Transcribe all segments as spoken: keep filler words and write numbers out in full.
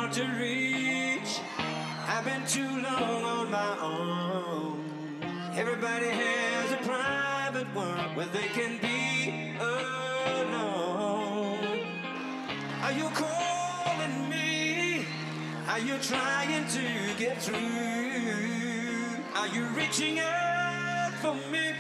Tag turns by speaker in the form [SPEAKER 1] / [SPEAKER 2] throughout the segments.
[SPEAKER 1] hard to reach. I've been too long on my own. Everybody has a private world where they can be alone. Are you calling me? Are you trying to get through? Are you reaching out for me?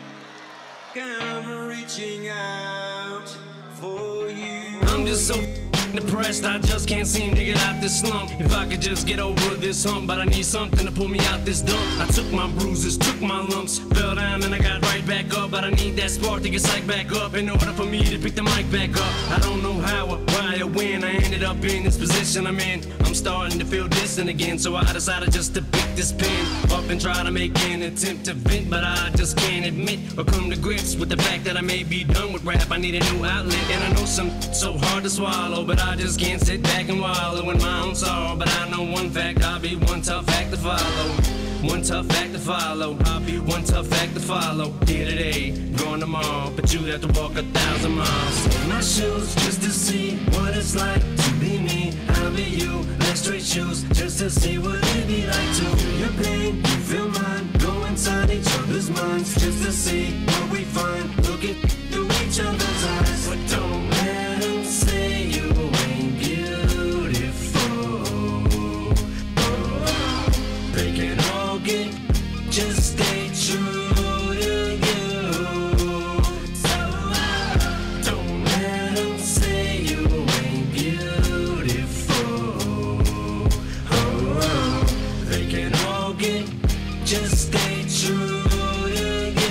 [SPEAKER 1] I'm reaching out for you.
[SPEAKER 2] I'm just so depressed, I just can't seem to get out this slump. If I could just get over this hump, but I need something to pull me out this dump. I took my bruises, took my lumps, fell down and I got right back up. But I need that spark to get psyched back up in order for me to pick the mic back up. I don't know how or why or when I ended up in this position I'm in. I'm starting to feel distant again, so I decided just to pick this pen up and try to make an attempt to vent. But I just can't admit or come to grips with the fact that I may be done with rap. I need a new outlet, and I know some so hard to swallow, but I just can't sit back and wallow in my own sorrow. But I know one fact, I'll be one tough act to follow. One tough act to follow. I'll be one tough act to follow. Here today, gone tomorrow, but you'd have to walk a thousand miles. In my shoes, just to see what it's like to be me. I'll be you, like straight shoes, just to see what it'd be like to feel your pain, you feel mine. Go inside each other's minds, just to see what we find. Look at through each other's eyes, but don't let them say you ain't beautiful. Oh, they can all get, just stay true to you. So uh, don't let them say you ain't beautiful. Oh, they can all get, just stay true to you.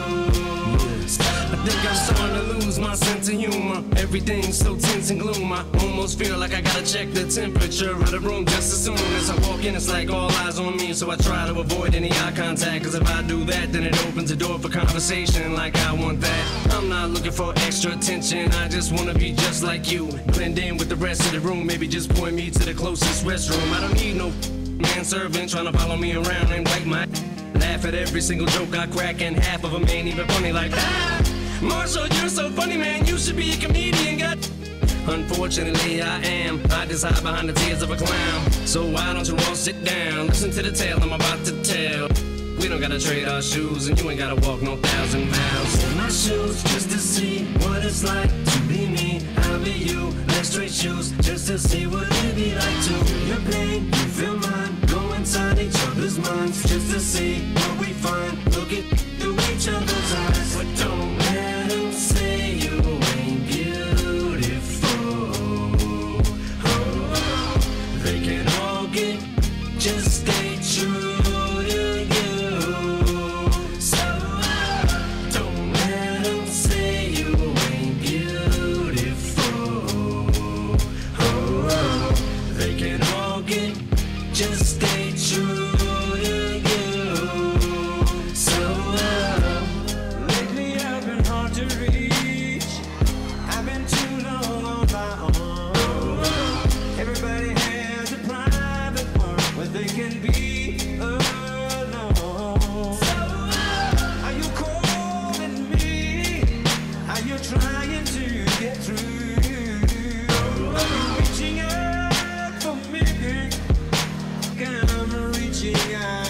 [SPEAKER 2] I think I'm starting to lose my sense of humor. Everything's so tense and gloom. I almost feel like I gotta check the temperature of the room just as soon as I walk in. It's like all eyes on me, so I try to avoid any eye contact. Cause if I do that, then it opens the door for conversation like I want that. I'm not looking for extra attention, I just wanna be just like you. Blend in with the rest of the room, maybe just point me to the closest restroom. I don't need no manservant trying to follow me around and wipe my laugh at every single joke I crack, and half of them ain't even funny like that. Marshall, you're so funny, man, you should be a comedian, God. Unfortunately, I am. I just hide behind the tears of a clown. So why don't you all sit down? Listen to the tale I'm about to tell. We don't gotta trade our shoes, and you ain't gotta walk no thousand miles. In my shoes, just to see what it's like to be me. I'll be you, like straight shoes, just to see what it'd be like to feel your pain, you feel mine. Go inside each other's minds, just to see what we find. Look at through each other's eyes, but don't let them say you ain't beautiful. Oh, they can all get, just stay true to you. So uh, don't let them say you ain't beautiful. Oh, they can all get, just stay true to you. So uh,
[SPEAKER 1] Lately I've been hard to reach. I've been too long on my own. Everybody has a private world where they can be alone. So uh, are you calling me? Are you trying to get through? Are you reaching out for me? I'm reaching out.